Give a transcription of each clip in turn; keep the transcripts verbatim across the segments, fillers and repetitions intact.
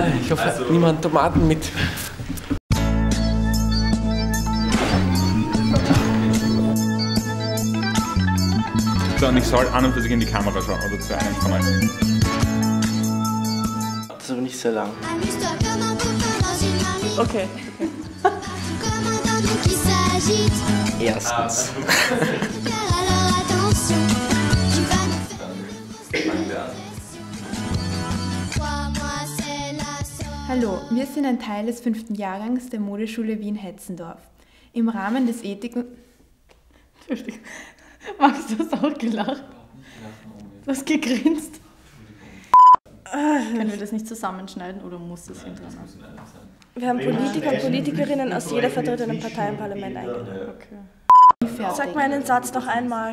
Ich hoffe, Also, niemand Tomaten mit. So, und ich soll an und für sich in die Kamera schauen, oder zu einem von euch. Das ist aber nicht sehr lang. Okay. Erstens. Hallo, wir sind ein Teil des fünften Jahrgangs der Modeschule Wien-Hetzendorf. Im Rahmen des Ethik- und... Entschuldigung. Max, du hast auch gelacht. Du hast gegrinst. Können wir das nicht zusammenschneiden oder muss das hintereinander? Wir haben Politiker und Politikerinnen aus jeder vertretenen Partei im Parlament eingeladen. Okay. Sag mir einen Satz noch einmal.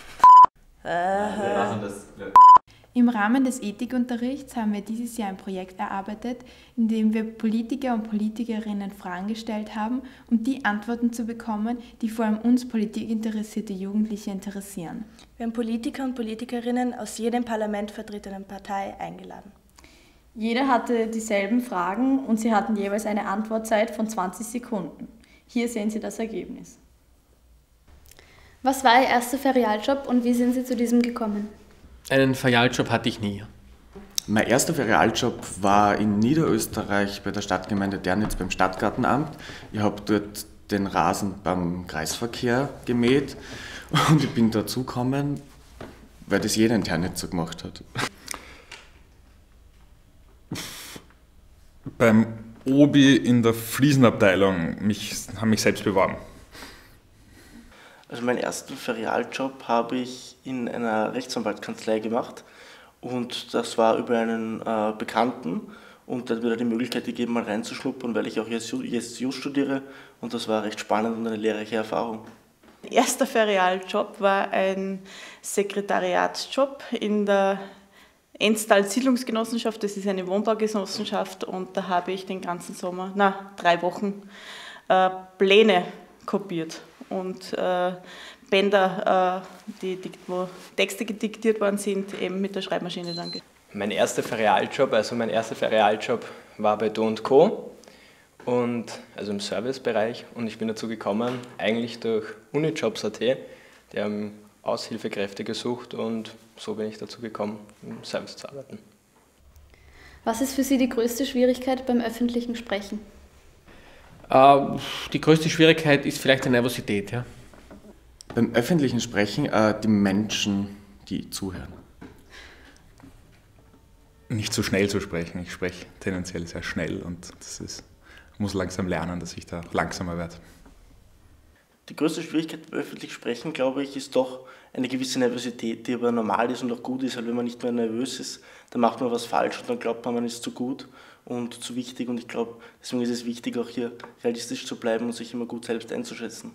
Äh, Im Rahmen des Ethikunterrichts haben wir dieses Jahr ein Projekt erarbeitet, in dem wir Politiker und Politikerinnen Fragen gestellt haben, um die Antworten zu bekommen, die vor allem uns politikinteressierte Jugendliche interessieren. wir haben Politiker und Politikerinnen aus jeder im Parlament vertretenen Partei eingeladen. Jeder hatte dieselben Fragen und sie hatten jeweils eine Antwortzeit von zwanzig Sekunden. Hier sehen Sie das Ergebnis. Was war Ihr erster Ferialjob und wie sind Sie zu diesem gekommen? Einen Ferialjob hatte ich nie. Mein erster Ferialjob war in Niederösterreich bei der Stadtgemeinde Dernitz beim Stadtgartenamt. Ich habe dort den Rasen beim Kreisverkehr gemäht und ich bin dazugekommen, weil das jeder in Dernitz so gemacht hat. Beim Obi in der Fliesenabteilung mich, haben mich selbst beworben. Also meinen ersten Ferialjob habe ich in einer Rechtsanwaltskanzlei gemacht und das war über einen äh, Bekannten und der hat mir die Möglichkeit gegeben, mal reinzuschnuppern, weil ich auch jetzt Jus studiere und das war recht spannend und eine lehrreiche Erfahrung. Mein erster Ferialjob war ein Sekretariatsjob in der Enstal Siedlungsgenossenschaft, das ist eine Wohnbaugenossenschaft und da habe ich den ganzen Sommer, na drei Wochen, äh, Pläne kopiert und äh, Bänder, äh, die, die, wo Texte gediktiert worden sind, eben mit der Schreibmaschine dann. Mein erster Ferialjob, also mein erster Ferialjob war bei Do und Co. und also im Servicebereich und ich bin dazu gekommen, eigentlich durch Unijobs punkt at, die haben Aushilfekräfte gesucht und so bin ich dazu gekommen, im Service zu arbeiten. Was ist für Sie die größte Schwierigkeit beim öffentlichen Sprechen? Äh, die größte Schwierigkeit ist vielleicht die Nervosität. Ja? Beim öffentlichen Sprechen äh, die Menschen, die zuhören. Nicht so schnell zu sprechen. Ich spreche tendenziell sehr schnell und das ist, ich muss langsam lernen, dass ich da langsamer werde. Die größte Schwierigkeit beim öffentlichen Sprechen, glaube ich, ist doch eine gewisse Nervosität, die aber normal ist und auch gut ist. Halt, wenn man nicht mehr nervös ist, dann macht man was falsch und dann glaubt man, man ist zu gut und zu wichtig. Und ich glaube, deswegen ist es wichtig, auch hier realistisch zu bleiben und sich immer gut selbst einzuschätzen.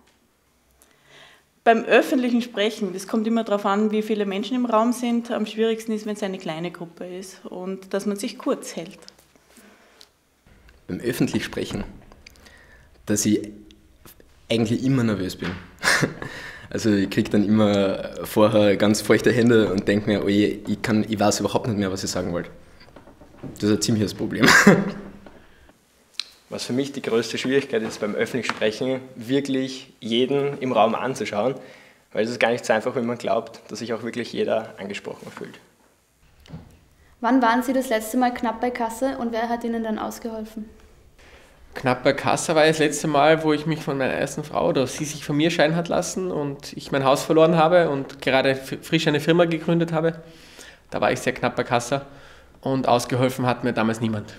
Beim öffentlichen Sprechen, das kommt immer darauf an, wie viele Menschen im Raum sind. Am schwierigsten ist, wenn es eine kleine Gruppe ist und dass man sich kurz hält. Beim öffentlichen Sprechen, dass ich eigentlich immer nervös bin. Also ich kriege dann immer vorher ganz feuchte Hände und denke mir, oh je, ich, kann, ich weiß überhaupt nicht mehr, was ich sagen wollte. Das ist ein ziemliches Problem. Was für mich die größte Schwierigkeit ist beim öffentlichen Sprechen, wirklich jeden im Raum anzuschauen, weil es ist gar nicht so einfach, wie man glaubt, dass sich auch wirklich jeder angesprochen fühlt. Wann waren Sie das letzte Mal knapp bei Kasse und wer hat Ihnen dann ausgeholfen? Knapp bei Kasse war das letzte Mal, wo ich mich von meiner ersten Frau oder sie sich von mir scheiden hat lassen und ich mein Haus verloren habe und gerade frisch eine Firma gegründet habe. Da war ich sehr knapp bei Kasse und ausgeholfen hat mir damals niemand.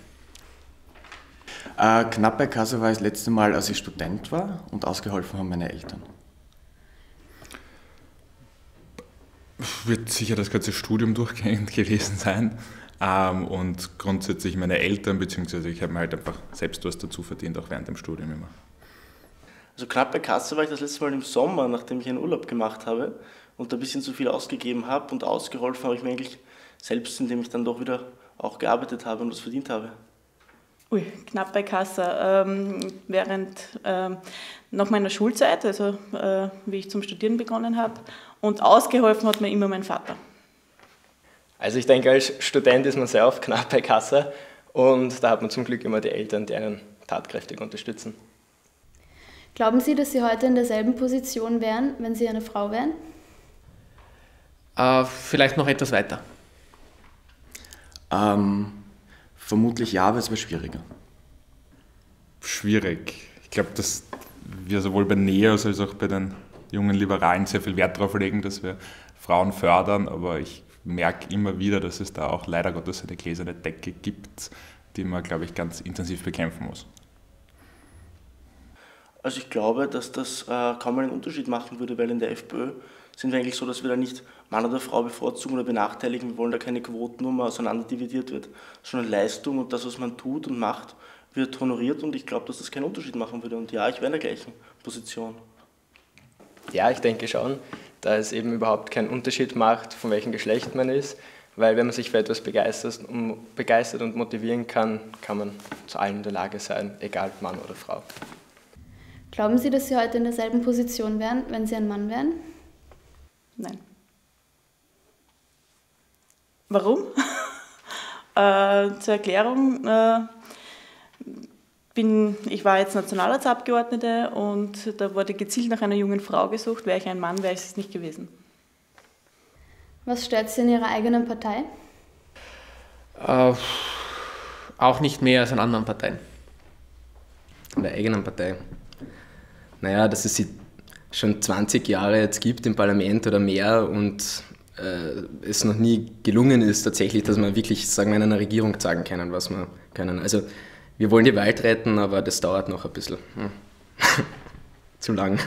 Äh, knapp bei Kasse war das letzte Mal, als ich Student war und ausgeholfen haben meine Eltern. Wird sicher das ganze Studium durchgehend gewesen sein. Ähm, und grundsätzlich meine Eltern, beziehungsweise ich habe mir halt einfach selbst was dazu verdient, auch während dem Studium immer. Also knapp bei Kasse war ich das letzte Mal im Sommer, nachdem ich einen Urlaub gemacht habe und ein bisschen zu viel ausgegeben habe und ausgeholfen habe ich mir eigentlich selbst, indem ich dann doch wieder auch gearbeitet habe und was verdient habe. Ui, knapp bei Kasse. Ähm, während ähm, nach meiner Schulzeit, also äh, wie ich zum Studieren begonnen habe, und ausgeholfen hat mir immer mein Vater. Also ich denke, als Student ist man sehr oft knapp bei Kasse Und da hat man zum Glück immer die Eltern, die einen tatkräftig unterstützen. Glauben Sie, dass Sie heute in derselben Position wären, wenn Sie eine Frau wären? Äh, vielleicht noch etwas weiter. Ähm, vermutlich ja, aber es wäre schwieriger. Schwierig. Ich glaube, dass wir sowohl bei NEOS als auch bei den jungen Liberalen sehr viel Wert darauf legen, dass wir Frauen fördern, aber ich merke immer wieder, dass es da auch leider Gottes eine gläserne Decke gibt, die man, glaube ich, ganz intensiv bekämpfen muss. Also ich glaube, dass das äh, kaum einen Unterschied machen würde, weil in der FPÖ sind wir eigentlich so, dass wir da nicht Mann oder Frau bevorzugen oder benachteiligen. Wir wollen da keine Quoten, wo man auseinanderdividiert wird, sondern Leistung und das, was man tut und macht, wird honoriert und ich glaube, dass das keinen Unterschied machen würde. Und ja, ich wäre in der gleichen Position. Ja, ich denke schon, da es eben überhaupt keinen Unterschied macht, von welchem Geschlecht man ist, weil wenn man sich für etwas begeistert und motivieren kann, kann man zu allem in der Lage sein, egal ob Mann oder Frau. Glauben Sie, dass Sie heute in derselben Position wären, wenn Sie ein Mann wären? Nein. Warum? äh, zur Erklärung, äh, bin, ich war jetzt Nationalratsabgeordnete und da wurde gezielt nach einer jungen Frau gesucht. Wäre ich ein Mann, wäre ich es nicht gewesen. Was stört Sie in Ihrer eigenen Partei? Äh, auch nicht mehr als in anderen Parteien. In der eigenen Partei? Naja, dass es sie schon zwanzig Jahre jetzt gibt im Parlament oder mehr und äh, es noch nie gelungen ist tatsächlich, dass wir wirklich, sagen wir, in einer Regierung sagen können, was wir können. Also wir wollen die Welt retten, aber das dauert noch ein bisschen. Hm. Zu lang.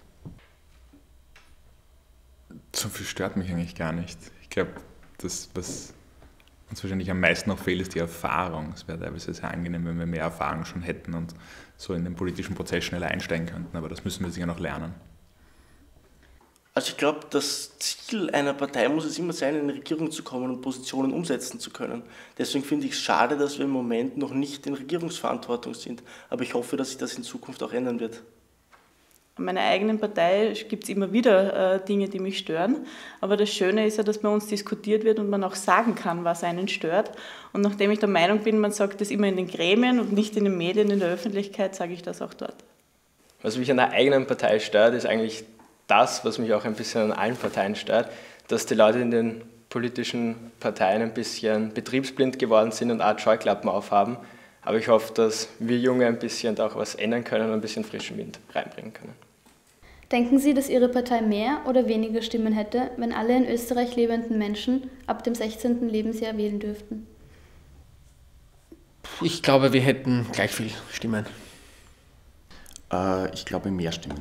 So viel stört mich eigentlich gar nicht. Ich glaube, das, was uns wahrscheinlich am meisten noch fehlt, ist die Erfahrung. Es wäre teilweise sehr angenehm, wenn wir mehr Erfahrung schon hätten und so in den politischen Prozess schneller einsteigen könnten, aber das müssen wir sicher noch lernen. Also ich glaube, das Ziel einer Partei muss es immer sein, in eine Regierung zu kommen und Positionen umsetzen zu können. Deswegen finde ich es schade, dass wir im Moment noch nicht in Regierungsverantwortung sind. Aber ich hoffe, dass sich das in Zukunft auch ändern wird. In meiner eigenen Partei gibt es immer wieder äh, Dinge, die mich stören. Aber das Schöne ist ja, dass bei uns diskutiert wird und man auch sagen kann, was einen stört. Und nachdem ich der Meinung bin, man sagt das immer in den Gremien und nicht in den Medien, in der Öffentlichkeit, sage ich das auch dort. Was mich an der eigenen Partei stört, ist eigentlich das, was mich auch ein bisschen an allen Parteien stört, dass die Leute in den politischen Parteien ein bisschen betriebsblind geworden sind und eine Art Scheuklappen aufhaben. Aber ich hoffe, dass wir Junge ein bisschen da auch was ändern können und ein bisschen frischen Wind reinbringen können. Denken Sie, dass Ihre Partei mehr oder weniger Stimmen hätte, wenn alle in Österreich lebenden Menschen ab dem sechzehnten Lebensjahr wählen dürften? Ich glaube, wir hätten gleich viel Stimmen. Äh, ich glaube, mehr Stimmen.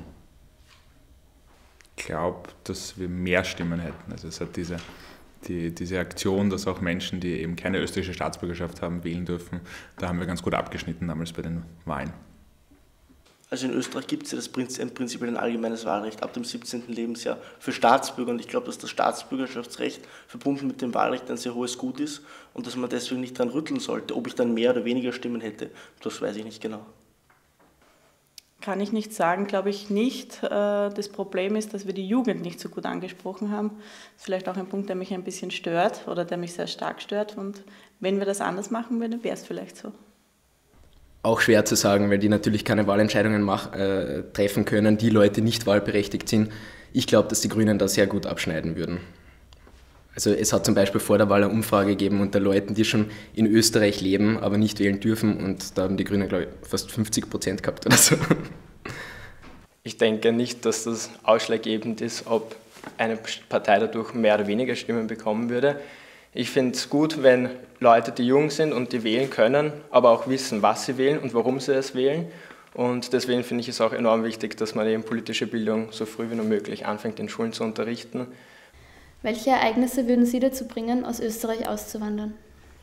Ich glaube, dass wir mehr Stimmen hätten. Also es hat diese, die, diese Aktion, dass auch Menschen, die eben keine österreichische Staatsbürgerschaft haben, wählen dürfen, da haben wir ganz gut abgeschnitten damals bei den Wahlen. Also in Österreich gibt es ja das Prinzip, prinzipiell ein allgemeines Wahlrecht ab dem siebzehnten Lebensjahr für Staatsbürger. Und ich glaube, dass das Staatsbürgerschaftsrecht verbunden mit dem Wahlrecht ein sehr hohes Gut ist und dass man deswegen nicht dran rütteln sollte. Ob ich dann mehr oder weniger Stimmen hätte, das weiß ich nicht genau. Kann ich nicht sagen, glaube ich nicht. Das Problem ist, dass wir die Jugend nicht so gut angesprochen haben. Das ist vielleicht auch ein Punkt, der mich ein bisschen stört oder der mich sehr stark stört. Und wenn wir das anders machen würden, wäre es vielleicht so. Auch schwer zu sagen, weil die natürlich keine Wahlentscheidungen mach, äh, treffen können, die Leute nicht wahlberechtigt sind. Ich glaube, dass die Grünen da sehr gut abschneiden würden. Also es hat zum Beispiel vor der Wahl eine Umfrage gegeben unter Leuten, die schon in Österreich leben, aber nicht wählen dürfen und da haben die Grünen, glaube ich, fast fünfzig Prozent gehabt oder so. Ich denke nicht, dass das ausschlaggebend ist, ob eine Partei dadurch mehr oder weniger Stimmen bekommen würde. Ich finde es gut, wenn Leute, die jung sind und die wählen können, aber auch wissen, was sie wählen und warum sie es wählen. Und deswegen finde ich es auch enorm wichtig, dass man eben politische Bildung so früh wie nur möglich anfängt, in Schulen zu unterrichten. Welche Ereignisse würden Sie dazu bringen, aus Österreich auszuwandern?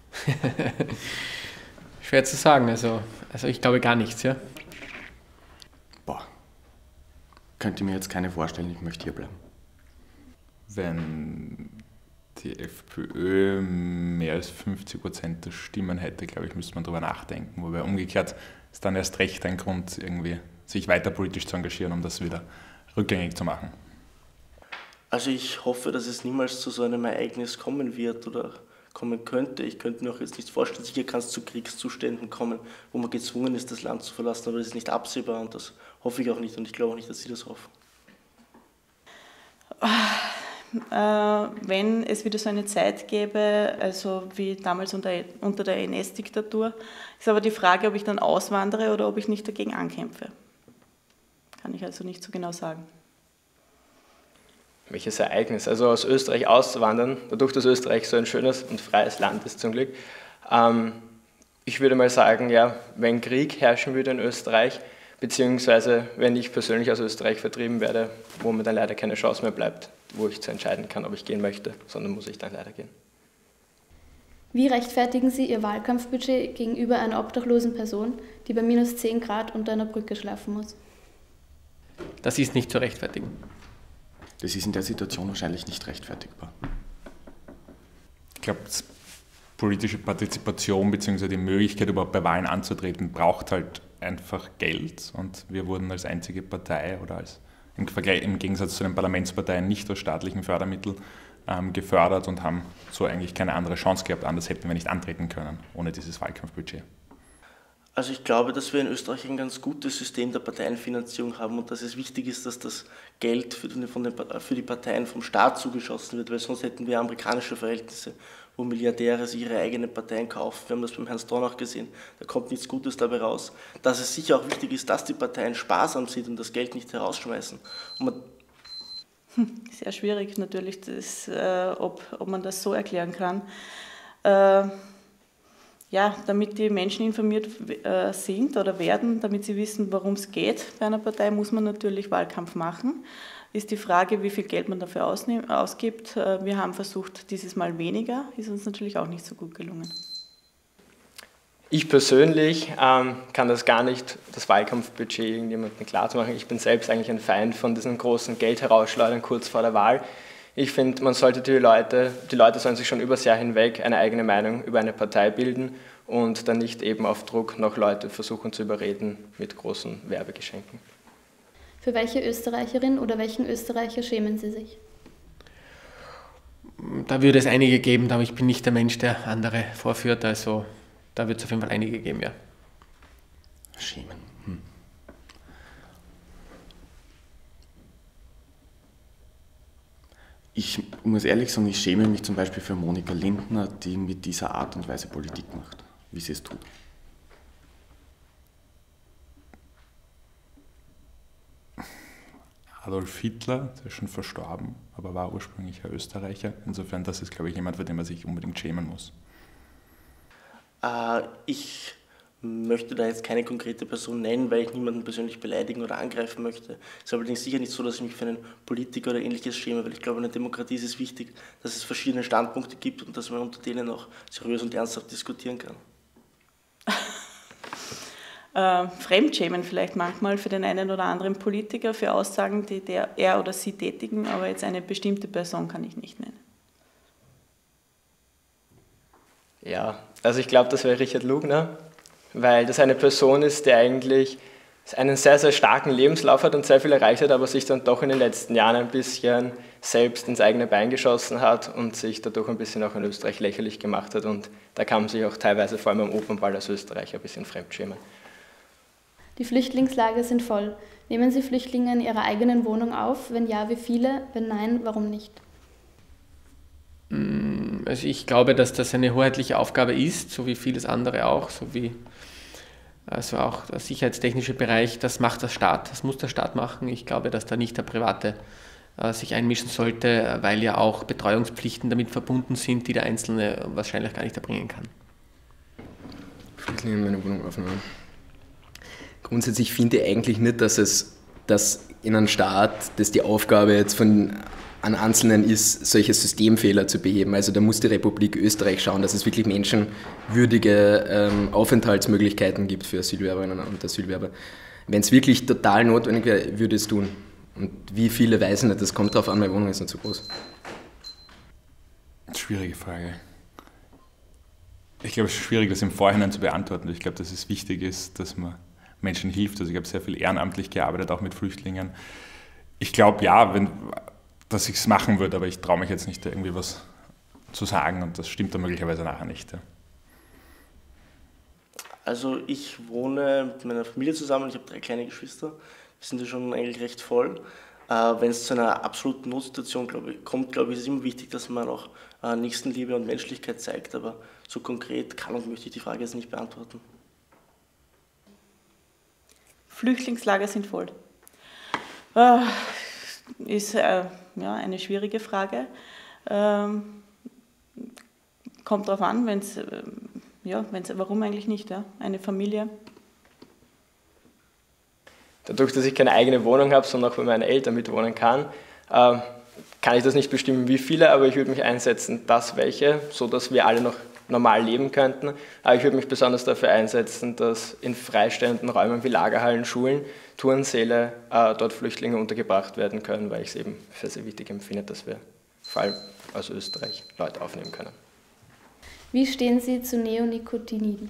Schwer zu sagen, also, also ich glaube gar nichts, ja. Boah, könnte mir jetzt keine vorstellen, ich möchte hier bleiben. Wenn die FPÖ mehr als fünfzig Prozent der Stimmen hätte, glaube ich, müsste man darüber nachdenken. Wobei umgekehrt ist dann erst recht ein Grund, irgendwie sich weiter politisch zu engagieren, um das wieder rückgängig zu machen. Also ich hoffe, dass es niemals zu so einem Ereignis kommen wird oder kommen könnte. Ich könnte mir auch jetzt nicht vorstellen, sicher kann es zu Kriegszuständen kommen, wo man gezwungen ist, das Land zu verlassen, aber das ist nicht absehbar und das hoffe ich auch nicht und ich glaube auch nicht, dass Sie das hoffen. Äh, wenn es wieder so eine Zeit gäbe, also wie damals unter, unter der N S-Diktatur, ist aber die Frage, ob ich dann auswandere oder ob ich nicht dagegen ankämpfe. Kann ich also nicht so genau sagen. Welches Ereignis? Also aus Österreich auszuwandern, dadurch, dass Österreich so ein schönes und freies Land ist zum Glück. Ähm, ich würde mal sagen, ja, wenn Krieg herrschen würde in Österreich, beziehungsweise wenn ich persönlich aus Österreich vertrieben werde, wo mir dann leider keine Chance mehr bleibt, wo ich zu entscheiden kann, ob ich gehen möchte, sondern muss ich dann leider gehen. Wie rechtfertigen Sie Ihr Wahlkampfbudget gegenüber einer obdachlosen Person, die bei minus zehn Grad unter einer Brücke schlafen muss? Das ist nicht zu rechtfertigen. Das ist in der Situation wahrscheinlich nicht rechtfertigbar. Ich glaube, politische Partizipation bzw. die Möglichkeit, überhaupt bei Wahlen anzutreten, braucht halt einfach Geld. Und wir wurden als einzige Partei oder als im, Vergleich, im Gegensatz zu den Parlamentsparteien nicht aus staatlichen Fördermitteln ähm, gefördert und haben so eigentlich keine andere Chance gehabt. Anders hätten wir nicht antreten können ohne dieses Wahlkampfbudget. Also ich glaube, dass wir in Österreich ein ganz gutes System der Parteienfinanzierung haben und dass es wichtig ist, dass das Geld für die, von den, für die Parteien vom Staat zugeschossen wird, weil sonst hätten wir amerikanische Verhältnisse, wo Milliardäre sich ihre eigenen Parteien kaufen. Wir haben das beim Herrn Stronach gesehen, da kommt nichts Gutes dabei raus. Dass es sicher auch wichtig ist, dass die Parteien sparsam sind und das Geld nicht herausschmeißen. Und man Sehr schwierig natürlich, das, äh, ob, ob man das so erklären kann. Äh, Ja, damit die Menschen informiert äh, sind oder werden, damit sie wissen, worum es geht bei einer Partei, muss man natürlich Wahlkampf machen. Ist die Frage, wie viel Geld man dafür ausgibt. Äh, wir haben versucht, dieses Mal weniger, ist uns natürlich auch nicht so gut gelungen. Ich persönlich ähm, kann das gar nicht, das Wahlkampfbudget irgendjemandem klar zu machen. Ich bin selbst eigentlich ein Feind von diesem großen Geld herausschleudern kurz vor der Wahl. Ich finde, man sollte die Leute, die Leute sollen sich schon übers Jahr hinweg eine eigene Meinung über eine Partei bilden und dann nicht eben auf Druck noch Leute versuchen zu überreden mit großen Werbegeschenken. Für welche Österreicherin oder welchen Österreicher schämen Sie sich? Da würde es einige geben, aber ich bin nicht der Mensch, der andere vorführt, also da wird es auf jeden Fall einige geben, ja. Schämen. Hm. Ich muss ehrlich sagen, ich schäme mich zum Beispiel für Monika Lindner, die mit dieser Art und Weise Politik macht, wie sie es tut. Adolf Hitler, der ist schon verstorben, aber war ursprünglich ein Österreicher. Insofern, das ist, glaube ich, jemand, für den man sich unbedingt schämen muss. Äh, ich möchte da jetzt keine konkrete Person nennen, weil ich niemanden persönlich beleidigen oder angreifen möchte. Es ist allerdings sicher nicht so, dass ich mich für einen Politiker oder Ähnliches schäme, weil ich glaube, in der Demokratie ist es wichtig, dass es verschiedene Standpunkte gibt und dass man unter denen auch seriös und ernsthaft diskutieren kann. Äh, Fremdschämen vielleicht manchmal für den einen oder anderen Politiker, für Aussagen, die der, er oder sie tätigen, aber jetzt eine bestimmte Person kann ich nicht nennen. Ja, also ich glaube, das wäre Richard Lugner, weil das eine Person ist, die eigentlich einen sehr, sehr starken Lebenslauf hat und sehr viel erreicht hat, aber sich dann doch in den letzten Jahren ein bisschen selbst ins eigene Bein geschossen hat und sich dadurch ein bisschen auch in Österreich lächerlich gemacht hat und da kann man sich auch teilweise vor allem am Opernball als Österreicher ein bisschen fremdschämen. Die Flüchtlingslager sind voll. Nehmen Sie Flüchtlinge in Ihrer eigenen Wohnung auf? Wenn ja, wie viele? Wenn nein, warum nicht? Also ich glaube, dass das eine hoheitliche Aufgabe ist, so wie vieles andere auch, so wie also auch der sicherheitstechnische Bereich, das macht der Staat, das muss der Staat machen. Ich glaube, dass da nicht der Private äh, sich einmischen sollte, weil ja auch Betreuungspflichten damit verbunden sind, die der Einzelne wahrscheinlich gar nicht erbringen kann. Flüchtlinge in meine Wohnung aufnehmen. Grundsätzlich finde ich eigentlich nicht, dass es dass in einem Staat, dass die Aufgabe jetzt von an Einzelnen ist, solche Systemfehler zu beheben. Also da muss die Republik Österreich schauen, dass es wirklich menschenwürdige ähm, Aufenthaltsmöglichkeiten gibt für Asylwerberinnen und Asylwerber. Wenn es wirklich total notwendig wäre, würde es tun. Und wie viele weiß ich nicht, das kommt drauf an, meine Wohnung ist nicht so groß. Schwierige Frage. Ich glaube, es ist schwierig, das im Vorhinein zu beantworten. Ich glaube, dass es wichtig ist, dass man Menschen hilft. Also ich habe sehr viel ehrenamtlich gearbeitet, auch mit Flüchtlingen. Ich glaube, ja, wenn, dass ich es machen würde, aber ich traue mich jetzt nicht, irgendwie was zu sagen und das stimmt dann möglicherweise nachher nicht. Ja. Also ich wohne mit meiner Familie zusammen, ich habe drei kleine Geschwister, wir sind ja schon eigentlich recht voll. Äh, wenn es zu einer absoluten Notsituation glaub ich, kommt, glaube ich, ist es immer wichtig, dass man auch äh, Nächstenliebe und Menschlichkeit zeigt, aber so konkret kann und möchte ich die Frage jetzt nicht beantworten. Flüchtlingslager sind voll. Äh, ist äh, ja, eine schwierige Frage. Ähm, kommt darauf an, wenn es, äh, ja, wenn's, warum eigentlich nicht, ja? Eine Familie. Dadurch, dass ich keine eigene Wohnung habe, sondern auch bei meinen Eltern mitwohnen kann, äh, kann ich das nicht bestimmen, wie viele, aber ich würde mich einsetzen, dass welche, sodass wir alle noch normal leben könnten. Aber ich würde mich besonders dafür einsetzen, dass in freistehenden Räumen wie Lagerhallen, Schulen, Turnsäle äh, dort Flüchtlinge untergebracht werden können, weil ich es eben für sehr wichtig empfinde, dass wir vor allem aus Österreich Leute aufnehmen können. Wie stehen Sie zu Neonicotinoiden?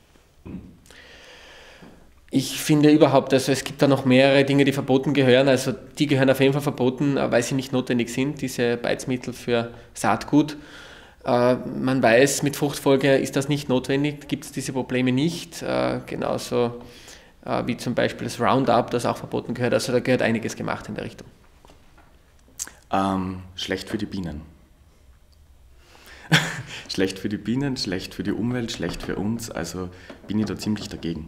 Ich finde überhaupt, also es gibt da noch mehrere Dinge, die verboten gehören. Also die gehören auf jeden Fall verboten, weil sie nicht notwendig sind, diese Beizmittel für Saatgut. Äh, man weiß, mit Fruchtfolge ist das nicht notwendig, gibt es diese Probleme nicht. Äh, genauso äh, wie zum Beispiel das Roundup, das auch verboten gehört. Also da gehört einiges gemacht in der Richtung. Ähm, schlecht für die Bienen. Schlecht für die Bienen, schlecht für die Umwelt, schlecht für uns. Also bin ich da ziemlich dagegen.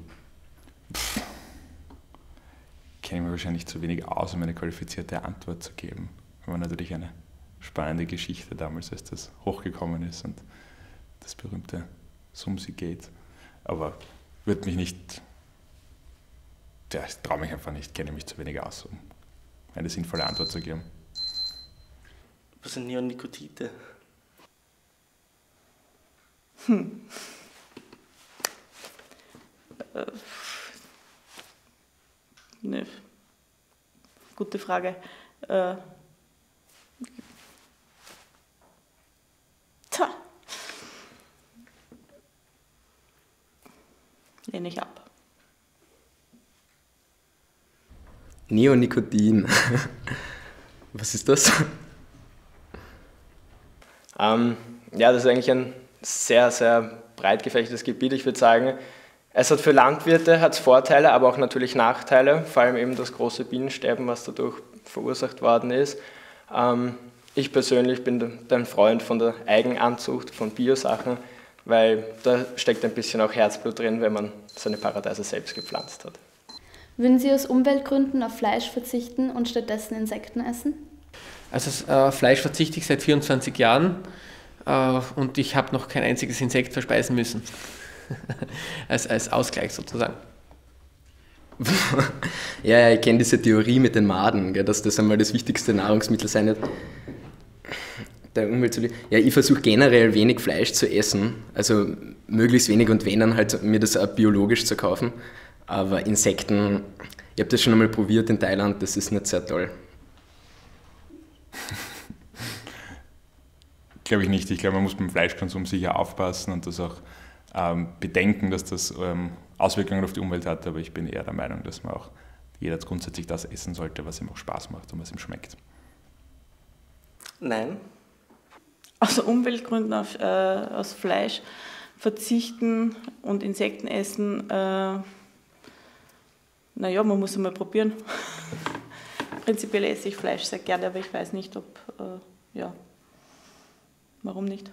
Kenne ich mir wahrscheinlich zu wenig aus, um eine qualifizierte Antwort zu geben. Aber natürlich eine spannende Geschichte damals, als das hochgekommen ist und das berühmte Sumsi-Gate. Aber wird mich nicht, ja, ich traue mich einfach nicht, kenne mich zu wenig aus, um eine sinnvolle Antwort zu geben. Was sind Neonicotinoide? Hm. Äh. Ne, gute Frage. Äh, tja. Lehne ich ab. Neonicotin. Was ist das? Ähm, ja, das ist eigentlich ein sehr, sehr breit gefächertes Gebiet. Ich würde sagen, es hat für Landwirte hat's Vorteile, aber auch natürlich Nachteile, vor allem eben das große Bienensterben, was dadurch verursacht worden ist. Ähm, ich persönlich bin ein Freund von der Eigenanzucht, von Biosachen, weil da steckt ein bisschen auch Herzblut drin, wenn man seine Paradeise selbst gepflanzt hat. Würden Sie aus Umweltgründen auf Fleisch verzichten und stattdessen Insekten essen? Also äh, Fleisch verzichte ich seit vierundzwanzig Jahren äh, und ich habe noch kein einziges Insekt verspeisen müssen. als, als Ausgleich sozusagen. Ja, ja, ich kenne diese Theorie mit den Maden, gell, dass das einmal das wichtigste Nahrungsmittel sein wird, der Umwelt zu leben. Ja, ich versuche generell wenig Fleisch zu essen, also möglichst wenig und wenn dann halt mir das auch biologisch zu kaufen. Aber Insekten, ich habe das schon einmal probiert in Thailand, das ist nicht sehr toll. Glaube ich nicht. Ich glaube, man muss beim Fleischkonsum sicher aufpassen und das auch ähm, bedenken, dass das ähm, Auswirkungen auf die Umwelt hat. Aber ich bin eher der Meinung, dass man auch jeder grundsätzlich das essen sollte, was ihm auch Spaß macht und was ihm schmeckt. Nein. Aus Umweltgründen auf, äh, aus Fleisch verzichten und Insekten essen, äh, naja, man muss es mal probieren. Prinzipiell esse ich Fleisch sehr gerne, aber ich weiß nicht, ob, äh, ja, warum nicht?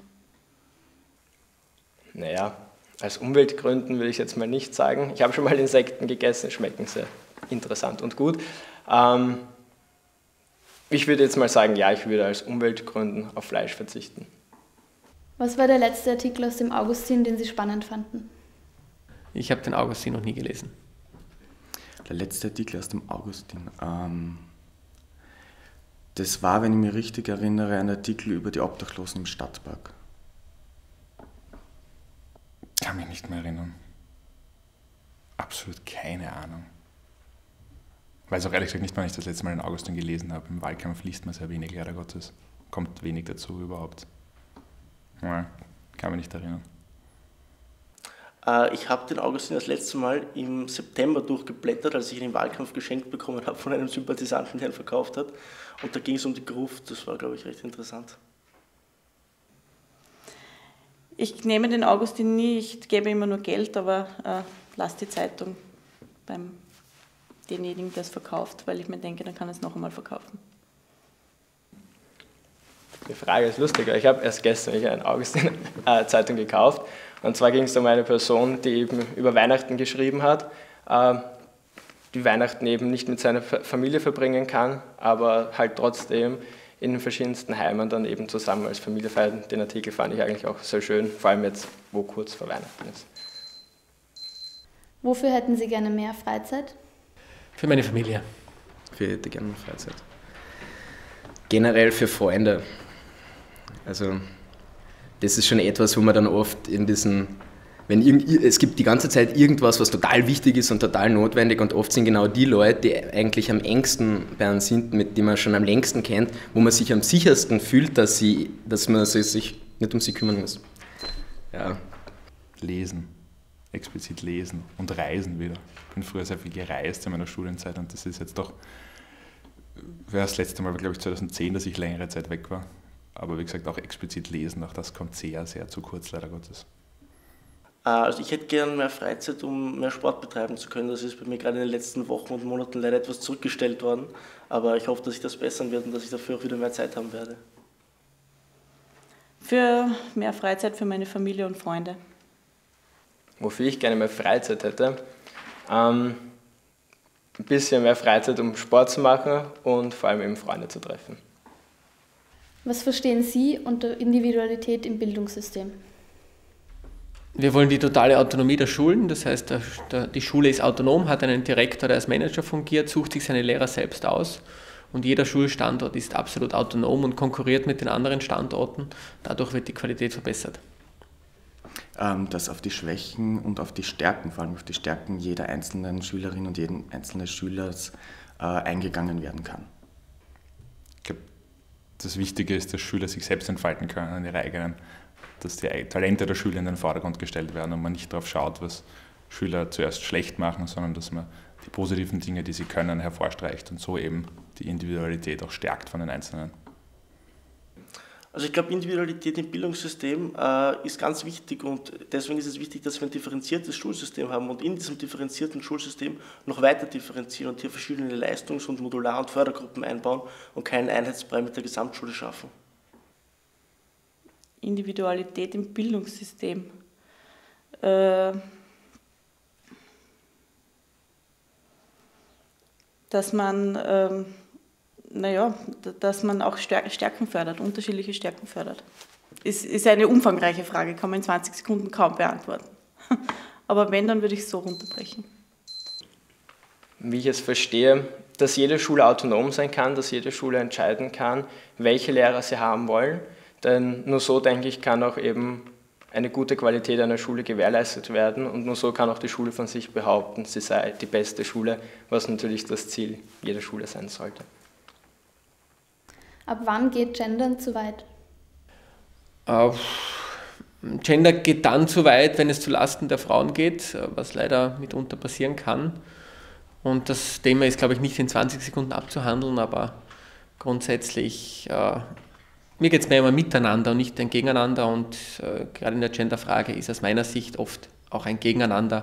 Naja, aus Umweltgründen will ich jetzt mal nicht sagen. Ich habe schon mal Insekten gegessen, schmecken sehr interessant und gut. Ähm, ich würde jetzt mal sagen, ja, ich würde aus Umweltgründen auf Fleisch verzichten. Was war der letzte Artikel aus dem Augustin, den Sie spannend fanden? Ich habe den Augustin noch nie gelesen. Der letzte Artikel aus dem Augustin. Ähm, das war, wenn ich mich richtig erinnere, ein Artikel über die Obdachlosen im Stadtpark. Ich kann mich nicht mehr erinnern. Absolut keine Ahnung. Ich weiß auch ehrlich gesagt nicht, wann ich das letzte Mal den Augustin gelesen habe. Im Wahlkampf liest man sehr wenig, leider Gottes. Kommt wenig dazu überhaupt. Ja, kann mich nicht erinnern. Ich habe den Augustin das letzte Mal im September durchgeblättert, als ich ihn im Wahlkampf geschenkt bekommen habe von einem Sympathisanten, der ihn verkauft hat. Und da ging es um die Gruft, das war, glaube ich, recht interessant. Ich nehme den Augustin nie, ich gebe immer nur Geld, aber äh, lasse die Zeitung beim denjenigen, der es verkauft, weil ich mir denke, dann kann er es noch einmal verkaufen. Die Frage ist lustig. Ich habe erst gestern eine Augustin-Zeitung gekauft. Und zwar ging es um eine Person, die eben über Weihnachten geschrieben hat, äh, die Weihnachten eben nicht mit seiner Familie verbringen kann, aber halt trotzdem in den verschiedensten Heimen dann eben zusammen als Familie feiern. Den Artikel fand ich eigentlich auch sehr schön, vor allem jetzt, wo kurz vor Weihnachten ist. Wofür hätten Sie gerne mehr Freizeit? Für meine Familie. Ich hätte gerne mehr Freizeit. Generell für Freunde. Also das ist schon etwas, wo man dann oft in diesen, wenn irgend, es gibt die ganze Zeit irgendwas, was total wichtig ist und total notwendig und oft sind genau die Leute, die eigentlich am engsten bei einem sind, mit denen man schon am längsten kennt, wo man sich am sichersten fühlt, dass, sie, dass man sich nicht um sie kümmern muss. Ja. Lesen, explizit lesen und reisen wieder. Ich bin früher sehr viel gereist in meiner Studienzeit und das ist jetzt doch, wäre das letzte Mal, glaube ich, zweitausendzehn, dass ich längere Zeit weg war. Aber wie gesagt, auch explizit lesen, auch das kommt sehr, sehr zu kurz, leider Gottes. Also ich hätte gerne mehr Freizeit, um mehr Sport betreiben zu können. Das ist bei mir gerade in den letzten Wochen und Monaten leider etwas zurückgestellt worden. Aber ich hoffe, dass ich das bessern werde und dass ich dafür auch wieder mehr Zeit haben werde. Für mehr Freizeit für meine Familie und Freunde. Wofür ich gerne mehr Freizeit hätte? Ähm, ein bisschen mehr Freizeit, um Sport zu machen und vor allem eben Freunde zu treffen. Was verstehen Sie unter Individualität im Bildungssystem? Wir wollen die totale Autonomie der Schulen, das heißt, der, der, die Schule ist autonom, hat einen Direktor, der als Manager fungiert, sucht sich seine Lehrer selbst aus und jeder Schulstandort ist absolut autonom und konkurriert mit den anderen Standorten. Dadurch wird die Qualität verbessert. Ähm, dass auf die Schwächen und auf die Stärken, vor allem auf die Stärken jeder einzelnen Schülerin und jeden einzelnen Schülers äh, eingegangen werden kann. Ich glaube, das Wichtige ist, dass Schüler sich selbst entfalten können an ihre eigenen, dass die Talente der Schüler in den Vordergrund gestellt werden und man nicht darauf schaut, was Schüler zuerst schlecht machen, sondern dass man die positiven Dinge, die sie können, hervorstreicht und so eben die Individualität auch stärkt von den Einzelnen. Also ich glaube, Individualität im Bildungssystem äh, ist ganz wichtig und deswegen ist es wichtig, dass wir ein differenziertes Schulsystem haben und in diesem differenzierten Schulsystem noch weiter differenzieren und hier verschiedene Leistungs- und Modular- und Fördergruppen einbauen und keinen Einheitsbrei mit der Gesamtschule schaffen. Individualität im Bildungssystem. Äh, dass man ähm, Naja, dass man auch Stärken fördert, unterschiedliche Stärken fördert. Ist, ist eine umfangreiche Frage, kann man in zwanzig Sekunden kaum beantworten. Aber wenn, dann würde ich es so runterbrechen. Wie ich es verstehe, dass jede Schule autonom sein kann, dass jede Schule entscheiden kann, welche Lehrer sie haben wollen. Denn nur so, denke ich, kann auch eben eine gute Qualität einer Schule gewährleistet werden und nur so kann auch die Schule von sich behaupten, sie sei die beste Schule, was natürlich das Ziel jeder Schule sein sollte. Ab wann geht Gendern zu weit? Uh, Gender geht dann zu weit, wenn es zulasten der Frauen geht, was leider mitunter passieren kann. Und das Thema ist, glaube ich, nicht in zwanzig Sekunden abzuhandeln, aber grundsätzlich, uh, mir geht es mehr immer miteinander und nicht ein Gegeneinander. Und uh, gerade in der Genderfrage ist aus meiner Sicht oft auch ein Gegeneinander.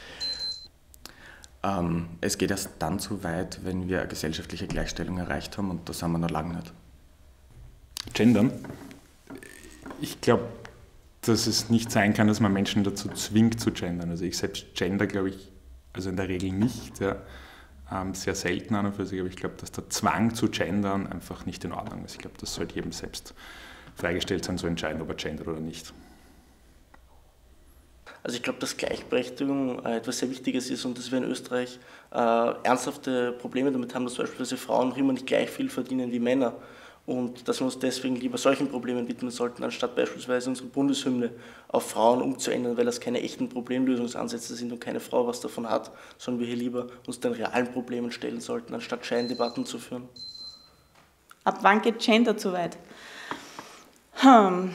Ähm, es geht erst dann zu weit, wenn wir eine gesellschaftliche Gleichstellung erreicht haben und das haben wir noch lange nicht. Gendern? Ich glaube, dass es nicht sein kann, dass man Menschen dazu zwingt zu gendern. Also ich selbst gender, glaube ich, also in der Regel nicht, ja, ähm, sehr selten an und für sich, aber ich glaube, dass der Zwang zu gendern einfach nicht in Ordnung ist. Ich glaube, das sollte jedem selbst freigestellt sein, zu entscheiden, ob er gendert oder nicht. Also ich glaube, dass Gleichberechtigung äh, etwas sehr Wichtiges ist und dass wir in Österreich äh, ernsthafte Probleme damit haben, dass beispielsweise Frauen noch immer nicht gleich viel verdienen wie Männer und dass wir uns deswegen lieber solchen Problemen widmen sollten, anstatt beispielsweise unsere Bundeshymne auf Frauen umzuändern, weil das keine echten Problemlösungsansätze sind und keine Frau was davon hat, sondern wir hier lieber uns den realen Problemen stellen sollten, anstatt Scheindebatten zu führen. Ab wann geht Gender zu weit? Hm.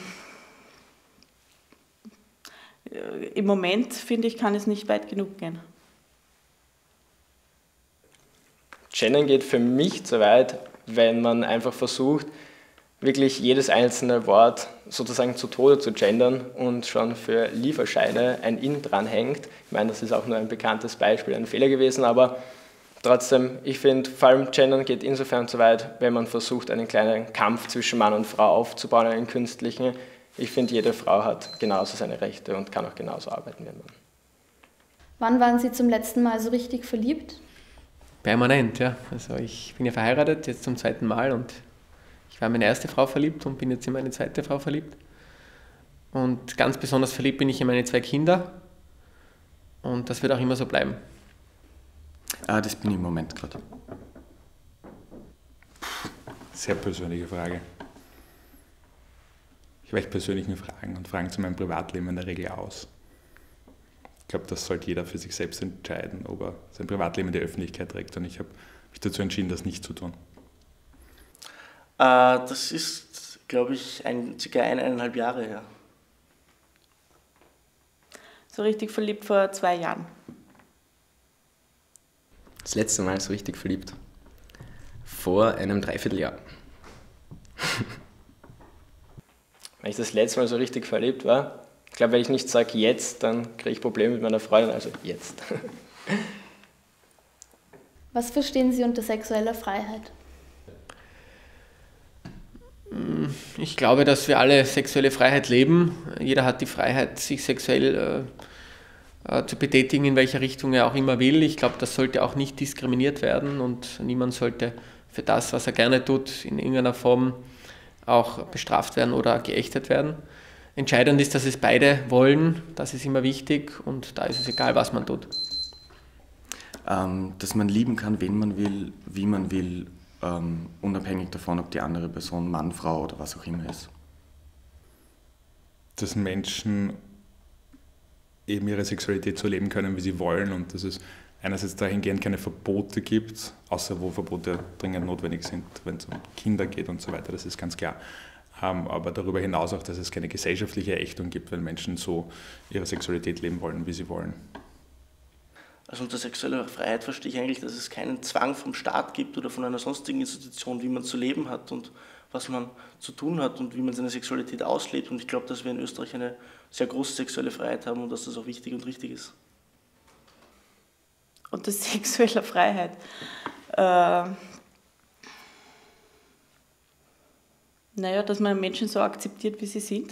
Im Moment, finde ich, kann es nicht weit genug gehen. Gendern geht für mich zu weit, wenn man einfach versucht, wirklich jedes einzelne Wort sozusagen zu Tode zu gendern und schon für Lieferscheine ein In dranhängt. Ich meine, das ist auch nur ein bekanntes Beispiel, ein Fehler gewesen, aber trotzdem, ich finde, vor allem Gendern geht insofern zu weit, wenn man versucht, einen kleinen Kampf zwischen Mann und Frau aufzubauen, einen künstlichen. Ich finde, jede Frau hat genauso seine Rechte und kann auch genauso arbeiten wie ein Mann. Wann waren Sie zum letzten Mal so richtig verliebt? Permanent, ja. Also ich bin ja verheiratet, jetzt zum zweiten Mal, und ich war in meine erste Frau verliebt und bin jetzt in meine zweite Frau verliebt. Und ganz besonders verliebt bin ich in meine zwei Kinder, und das wird auch immer so bleiben. Ah, das bin ich im Moment gerade. Sehr persönliche Frage. Ich weiche persönlichen Fragen und Fragen zu meinem Privatleben in der Regel aus. Ich glaube, das sollte jeder für sich selbst entscheiden, ob er sein Privatleben in die Öffentlichkeit trägt. Und ich habe mich dazu entschieden, das nicht zu tun. Äh, das ist, glaube ich, ein, circa ein, eineinhalb Jahre her. So richtig verliebt vor zwei Jahren. Das letzte Mal so richtig verliebt? Vor einem Dreivierteljahr. Wenn ich das letzte Mal so richtig verliebt war, ich glaube, wenn ich nicht sage jetzt, dann kriege ich Probleme mit meiner Freundin, also jetzt. Was verstehen Sie unter sexueller Freiheit? Ich glaube, dass wir alle sexuelle Freiheit leben. Jeder hat die Freiheit, sich sexuell äh, zu betätigen, in welcher Richtung er auch immer will. Ich glaube, das sollte auch nicht diskriminiert werden, und niemand sollte für das, was er gerne tut, in irgendeiner Form auch bestraft werden oder geächtet werden. Entscheidend ist, dass es beide wollen, das ist immer wichtig, und da ist es egal, was man tut. Ähm, dass man lieben kann, wen man will, wie man will, ähm, unabhängig davon, ob die andere Person Mann, Frau oder was auch immer ist. Dass Menschen eben ihre Sexualität so leben können, wie sie wollen, und dass es einerseits dahingehend keine Verbote gibt, außer wo Verbote dringend notwendig sind, wenn es um Kinder geht und so weiter, das ist ganz klar. Aber darüber hinaus auch, dass es keine gesellschaftliche Ächtung gibt, weil Menschen so ihre Sexualität leben wollen, wie sie wollen. Also unter sexueller Freiheit verstehe ich eigentlich, dass es keinen Zwang vom Staat gibt oder von einer sonstigen Institution, wie man zu leben hat und was man zu tun hat und wie man seine Sexualität auslebt. Und ich glaube, dass wir in Österreich eine sehr große sexuelle Freiheit haben und dass das auch wichtig und richtig ist. Unter sexueller Freiheit. Äh, naja, dass man Menschen so akzeptiert, wie sie sind.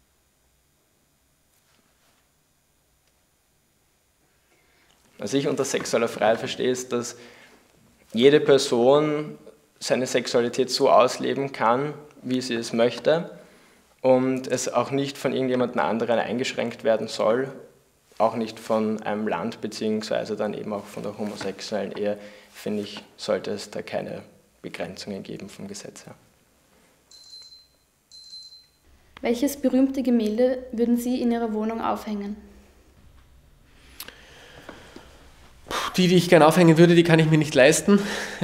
Was ich unter sexueller Freiheit verstehe, ist, dass jede Person seine Sexualität so ausleben kann, wie sie es möchte, und es auch nicht von irgendjemand anderen eingeschränkt werden soll, auch nicht von einem Land beziehungsweise dann eben auch von der homosexuellen Ehe, finde ich, sollte es da keine Begrenzungen geben vom Gesetz her. Welches berühmte Gemälde würden Sie in Ihrer Wohnung aufhängen? Die, die ich gerne aufhängen würde, die kann ich mir nicht leisten.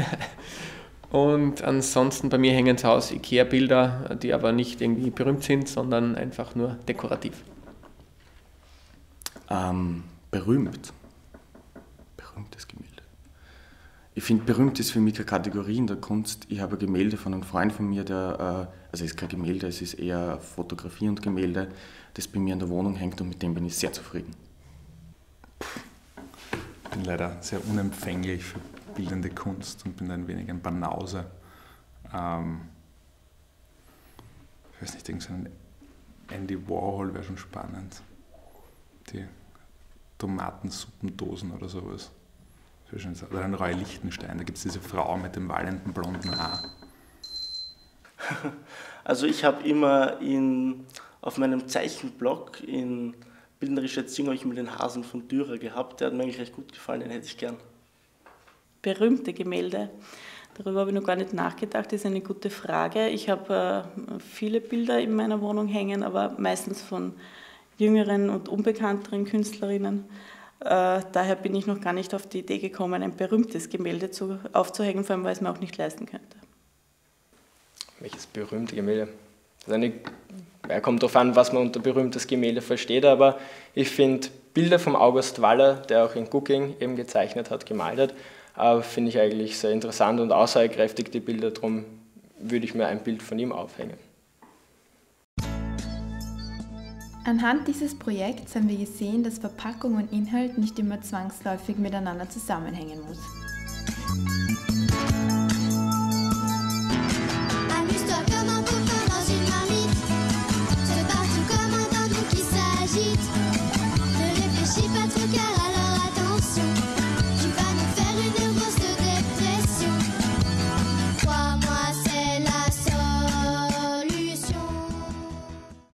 Und ansonsten bei mir hängen zu Hause Ikea-Bilder, die aber nicht irgendwie berühmt sind, sondern einfach nur dekorativ. Ähm, berühmt. Berühmtes Gemälde. Ich finde, berühmt ist für mich keine Kategorie in der Kunst. Ich habe ein Gemälde von einem Freund von mir, der, äh, also es ist kein Gemälde, es ist eher Fotografie und Gemälde, das bei mir in der Wohnung hängt, und mit dem bin ich sehr zufrieden. Ich bin leider sehr unempfänglich für bildende Kunst und bin ein wenig ein Banause. Ähm, ich weiß nicht, irgendein Andy Warhol wäre schon spannend. Die Tomatensuppendosen oder sowas. Oder ein Roy Lichtenstein, da gibt es diese Frau mit dem wallenden blonden Haar. Also ich habe immer in, auf meinem Zeichenblock in bildnerische Erziehung habe ich immer den Hasen von Dürer gehabt, der hat mir eigentlich recht gut gefallen, den hätte ich gern. Berühmte Gemälde. Darüber habe ich noch gar nicht nachgedacht, das ist eine gute Frage. Ich habe äh, viele Bilder in meiner Wohnung hängen, aber meistens von jüngeren und unbekannteren Künstlerinnen. Äh, daher bin ich noch gar nicht auf die Idee gekommen, ein berühmtes Gemälde zu, aufzuhängen, vor allem weil ich es mir auch nicht leisten könnte. Welches berühmte Gemälde? Also eine, ja, kommt darauf an, was man unter berühmtes Gemälde versteht, aber ich finde Bilder vom August Waller, der auch in Gugging eben gezeichnet hat, gemalt hat, äh, finde ich eigentlich sehr interessant und aussagekräftig, die Bilder. Drum würde ich mir ein Bild von ihm aufhängen. Anhand dieses Projekts haben wir gesehen, dass Verpackung und Inhalt nicht immer zwangsläufig miteinander zusammenhängen muss.